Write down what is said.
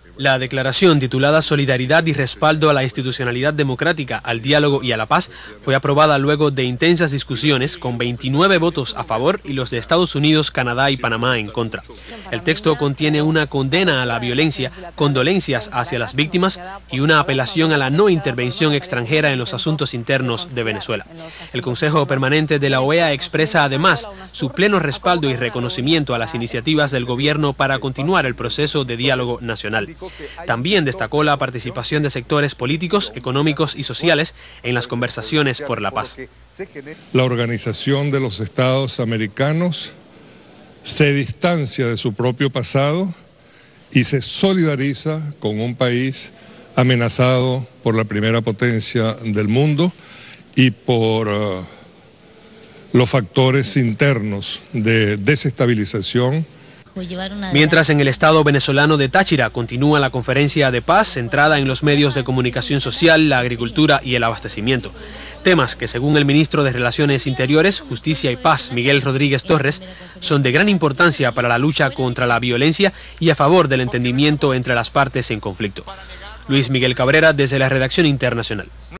La declaración titulada Solidaridad y respaldo a la institucionalidad democrática, al diálogo y a la paz fue aprobada luego de intensas discusiones con 29 votos a favor y los de Estados Unidos, Canadá y Panamá en contra. El texto contiene una condena a la violencia, condolencias hacia las víctimas y una apelación a la no intervención extranjera en los asuntos internos de Venezuela. El Consejo Permanente de la OEA expresa además su pleno respaldo y reconocimiento a las iniciativas del gobierno para continuar el proceso de diálogo nacional. También destacó la participación de sectores políticos, económicos y sociales en las conversaciones por la paz. La Organización de los Estados Americanos se distancia de su propio pasado y se solidariza con un país amenazado por la primera potencia del mundo y por los factores internos de desestabilización. Mientras en el estado venezolano de Táchira continúa la conferencia de paz centrada en los medios de comunicación social, la agricultura y el abastecimiento. Temas que, según el ministro de Relaciones Interiores, Justicia y Paz, Miguel Rodríguez Torres, son de gran importancia para la lucha contra la violencia y a favor del entendimiento entre las partes en conflicto. Luis Miguel Cabrera, desde la redacción internacional.